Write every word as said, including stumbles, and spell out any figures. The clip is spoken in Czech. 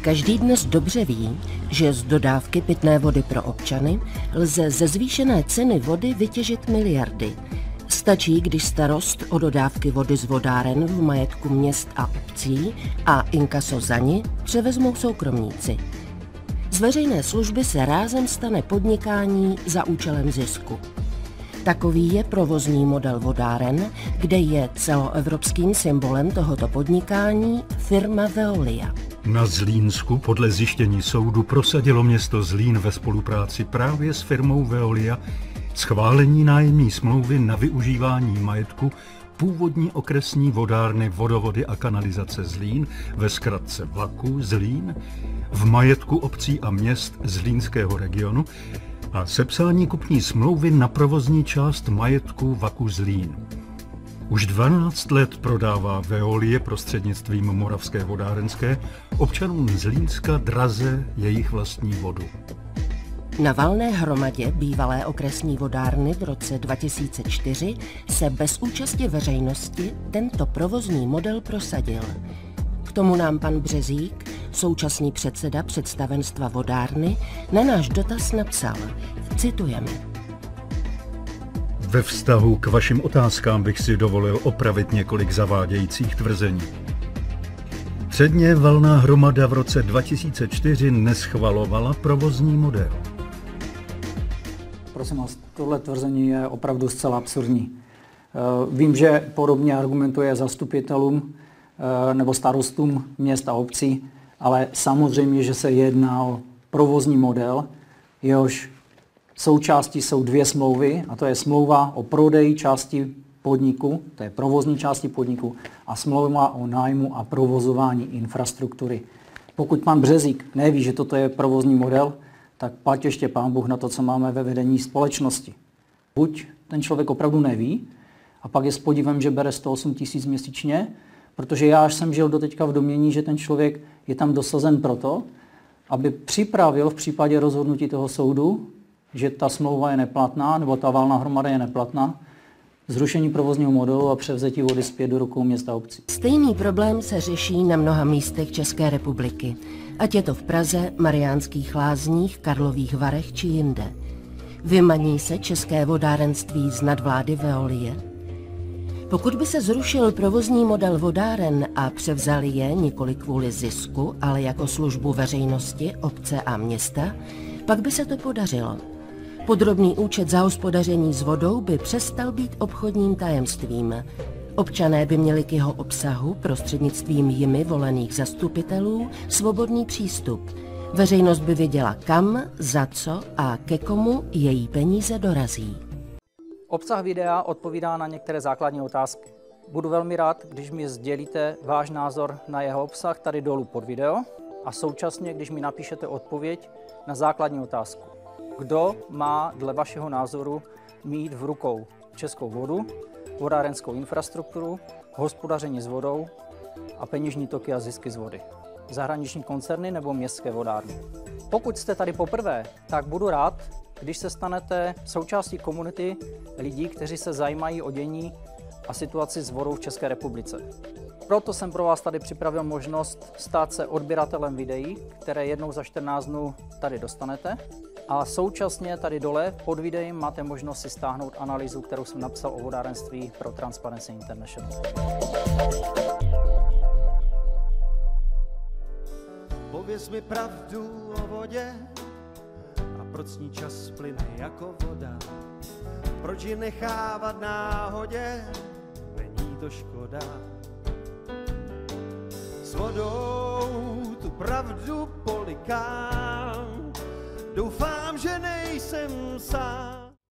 Každý dnes dobře ví, že z dodávky pitné vody pro občany lze ze zvýšené ceny vody vytěžit miliardy. Stačí, když starost o dodávky vody z vodáren v majetku měst a obcí a inkaso za ni převezmou soukromníci. Z veřejné služby se rázem stane podnikání za účelem zisku. Takový je provozní model vodáren, kde je celoevropským symbolem tohoto podnikání firma Veolia. Na Zlínsku podle zjištění soudu prosadilo město Zlín ve spolupráci právě s firmou Veolia schválení nájemní smlouvy na využívání majetku původní okresní vodárny Vodovody a kanalizace Zlín, ve zkratce VAKu Zlín, v majetku obcí a měst Zlínského regionu a sepsání kupní smlouvy na provozní část majetku VAKu Zlín. Už dvanáct let prodává Veolie prostřednictvím Moravské vodárenské občanům Zlínska draze jejich vlastní vodu. Na valné hromadě bývalé okresní vodárny v roce dva tisíce čtyři se bez účasti veřejnosti tento provozní model prosadil. K tomu nám pan Březík, současný předseda představenstva vodárny, na náš dotaz napsal, citujeme. Ve vztahu k vašim otázkám bych si dovolil opravit několik zavádějících tvrzení. Předně valná hromada v roce dva tisíce čtyři neschvalovala provozní model. Prosím vás, tohle tvrzení je opravdu zcela absurdní. Vím, že podobně argumentuje zastupitelům nebo starostům měst a obcí, ale samozřejmě, že se jedná o provozní model, jehož součástí jsou dvě smlouvy, a to je smlouva o prodeji části podniku, to je provozní části podniku, a smlouva o nájmu a provozování infrastruktury. Pokud pan Březík neví, že toto je provozní model, tak plať ještě pán Bůh na to, co máme ve vedení společnosti. Buď ten člověk opravdu neví, a pak je s podívem, že bere sto osm tisíc měsíčně, protože já až jsem žil doteďka v domnění, že ten člověk je tam dosazen proto, aby připravil v případě rozhodnutí toho soudu, že ta smlouva je neplatná, nebo ta valná hromada je neplatná, zrušení provozního modelu a převzetí vody zpět do rukou města a obcí. Stejný problém se řeší na mnoha místech České republiky, ať je to v Praze, Mariánských Lázních, Karlových Varech či jinde. Vymaní se české vodárenství z nadvlády Veolie? Pokud by se zrušil provozní model vodáren a převzali je nikoli kvůli zisku, ale jako službu veřejnosti, obce a města, pak by se to podařilo. Podrobný účet za hospodaření s vodou by přestal být obchodním tajemstvím. Občané by měli k jeho obsahu prostřednictvím jimi volených zastupitelů svobodný přístup. Veřejnost by věděla kam, za co a ke komu její peníze dorazí. Obsah videa odpovídá na některé základní otázky. Budu velmi rád, když mi sdělíte váš názor na jeho obsah tady dolů pod video a současně, když mi napíšete odpověď na základní otázku. Kdo má dle vašeho názoru mít v rukou českou vodu, vodárenskou infrastrukturu, hospodaření s vodou a peněžní toky a zisky z vody? Zahraniční koncerny nebo městské vodárny? Pokud jste tady poprvé, tak budu rád, když se stanete součástí komunity lidí, kteří se zajímají o dění a situaci s vodou v České republice. Proto jsem pro vás tady připravil možnost stát se odběratelem videí, které jednou za čtrnáct dnů tady dostanete. A současně tady dole pod videem máte možnost si stáhnout analýzu, kterou jsem napsal o vodárenství pro Transparency International. Pověz mi pravdu o vodě a proč s ní čas plyne jako voda. Proč ji nechávat náhodě, není to škoda. S vodou tu pravdu polikám, doufám, že nejsem sám.